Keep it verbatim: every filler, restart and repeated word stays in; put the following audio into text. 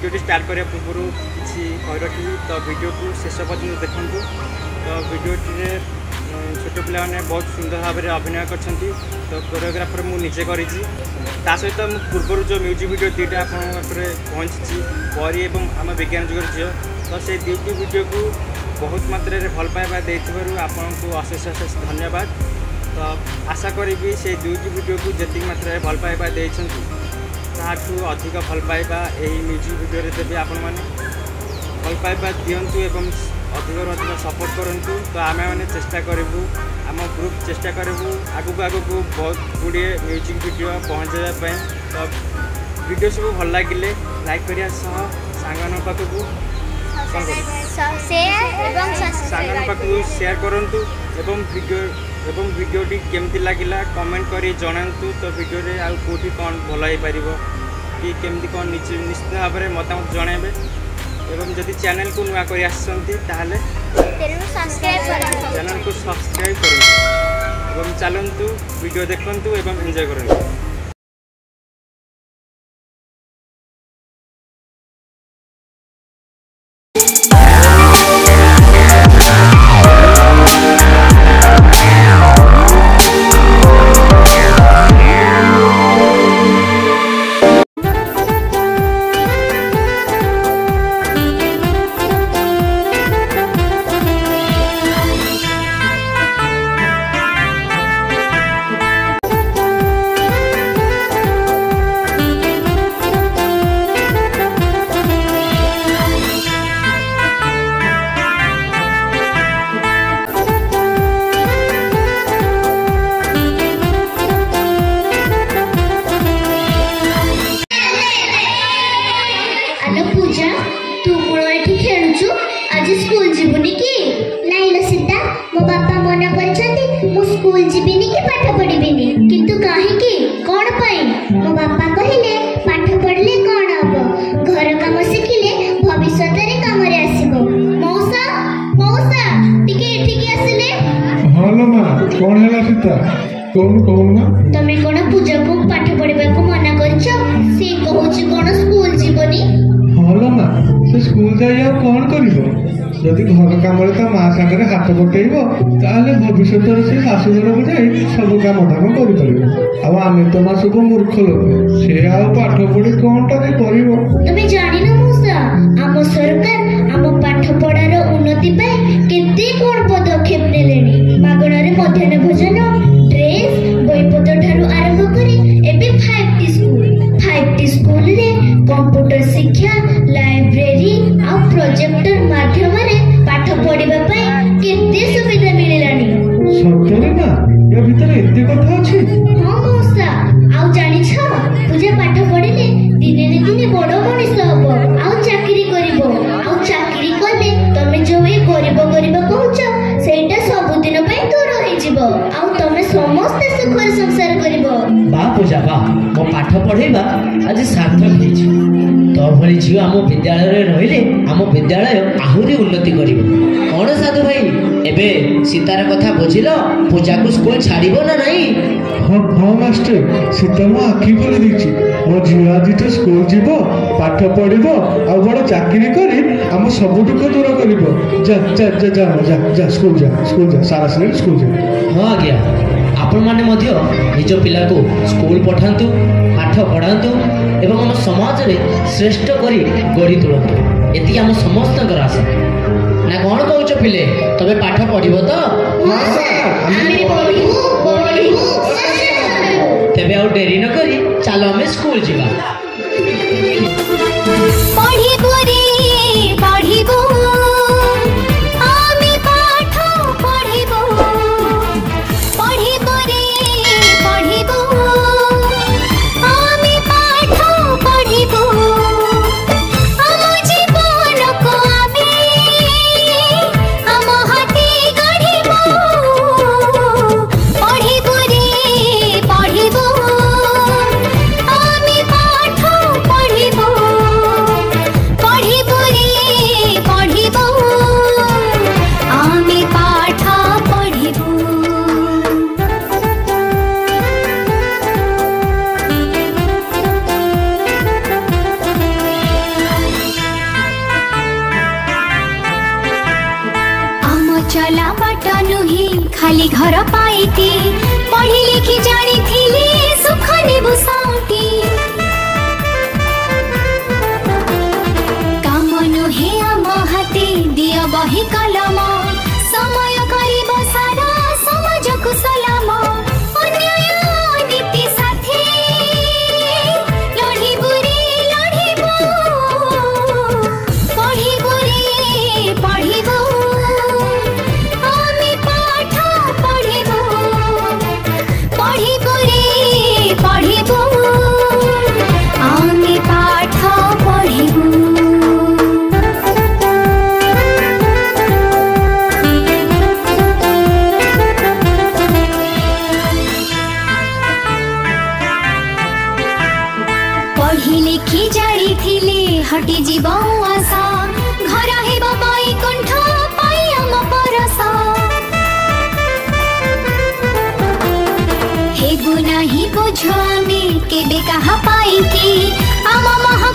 Video start करने पूर्व किसी कही रखी तो वीडियो को शेष पर्यटन देखूँ। तो वीडियो छोट पिला मैंने बहुत सुंदर भाव में अभिनय कर तो कोरियोग्राफर मुझे कर सहित पूर्व जो म्यूजिक वीडियो दुईटा आपरे पहुँची परी एवं आम विज्ञान जुगर झील तो से दुईटी वीडियो को बहुत मात्रा भल पाइबा आपको अशेष अशेष धन्यवाद। तो आशा करी से दुईटी वीडियो को जी मात्रा भल पाइबा ताठू अधिक भल पाइबा यही म्यूजिक वीडियो देवी आपण मैंने भल पाइबा दिंतु एवं अधिक अधिक सपोर्ट करूँ। तो आम मैंने चेष्टा करूँ आम ग्रुप चेष्टा करूँ आगू आगू बहुत गुड़े म्यूजिक वीडियो पहुँचापी। तो वीडियो सब भल लगे लाइक करिया सांग पाखक सांग पाखक शेयर करूँ एवं वीडियो एवं वीडियोटी केमती लगिला कमेंट करी जनातु। तो वीडियो रे आउ कोठी कौन भल हो पार कि केमती कौन निश्चित भाव में मतामत जनइबे एवं जदि चैनल को नुआ कर चैनल को सब्सक्राइब करूँ चलतु वीडियो देखु एवं एंजॉय करूँ। आज स्कूल जीवनी कि नाई लो सीता मो बापा मना करछथि मु स्कूल जीविनी कि पाठ पढिबिनी किंतु काहे कि कोन पई मो बापा कहिले पाठ पढले कोन हबो घर काम शिखिले भविष्य रे काम रे आसीबो। मौसा मौसा टिके टिके आसिले हालो मा कोन हैला सीता कोन कोन मा तमे कोन पूजा को पाठ पढिबा को मना करछो से कहूची कोन स्कूल जीवनी हालो मा से स्कूल जाई आ कोन करिवो जदि घर काम माँ सागर हाथ बटेब ताले भविष्य से शाशुघर को जाए सब कम धाम कर आम तो माँ सब मूर्ख लोक से आ पाठ पढ़ी कौन टा कर जानी ना मौसा आम सरकार आम पाठ पढ़ार उन्नति केते कौन पदक्षेप नेलेनी मागणारे मध्याह्न भोजन ड्रेस बहीपत्र ठारू आरंभ करे एबे five T school five T school रे कंप्यूटर शिक्षा लाइब्रेरी आ प्रोजेक्टर माध्यम रे पाठ पढ़िबा पई केते सुविधा मिलिलानी सतरे ना या भीतर एते कथा अछि। हां मौसा आउ जानि छ पूजा पाठ पढ़िले दिने ने दिने बड़ मनीष हबो आउ चाकरी करिवो आउ चाकरी कले तमे जो ए करिवो करिवो कहउछ सेटा सब दिन पई दूर होई जिवो आउ तमे समस्त सुखर संसार करिवो। बा पूजा बा मो पाठ पढ़ेबा आज सार्थक हेछि तो भली झियो आम विद्यालय रे रहिले आम विद्यालय आहुरी उन्नति करिवो। कोन साधु भाई एबे सीतार कथा बुझिलो पूजा को स्कूल छाड़िबो ना नहीं? हां हां मास्टर सीता मो आखि खोली दिछि मो झियो आज तो स्कूल जीवो पाठ पढ़िबो आ बड़ चाकरी करी आम सब दुख दूर करिवो। जा जा जा जा जा जा स्कूल जा स्कूल जा सारा से स्कूल जा। हां आज्ञा आपण माने मध्य निज पिला को स्कूल पठांतु पाठ पढ़ांतु एवं हम समाज रे श्रेष्ठ करी गढ़ी तुलंतु एति हम समस्त कर आशा ना कोन कहउछ पिले तबे पाठ पढ़िबो तो? हां सर आमे पढ़िबो पढ़िबो तबे आ देरी न करी चलो हम स्कूल जीवा। पढ़िबो रे पढ़िबो आमे पाठ पढ़िबो पढ़िबो रे पढ़िबो आमे पाठ पढ़िबो हम जीवन को आमे हम हाथी गढ़िबो पढ़िबो रे पढ़िबो आमे पाठ पढ़िबो। घर पाइती पढ़ी लिखि जानी थिली सुख नेबु साउटी काम नुहे आम हाते दिया बही कलम समय करिब सारा समाज को सलाम अन्याय नीति साथी लढ़िबु रे लढ़िबु पढ़िबु रे पढ़िबु आमे पाठ पढ़िबु पढ़िबु रे पढ़िबु आमे पाठ पढ़िबु पढ़ी लिखि जारी थिले हटी जीव आशा घर हेब बैकुंठ पाई आम परसा हेबु नाही बुझ आमे केबे कहा पाई कि आम महा